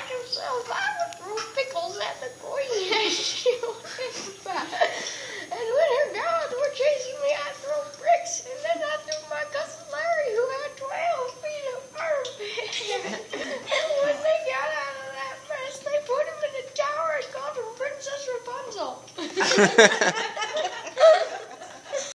himself. I would throw pickles at the queen as she went by. And when her guards were chasing me, I'd throw bricks. And then I threw my cousin Larry, who had 12 feet of armpit. And when they got out of that mess, they put him in a tower and called him Princess Rapunzel.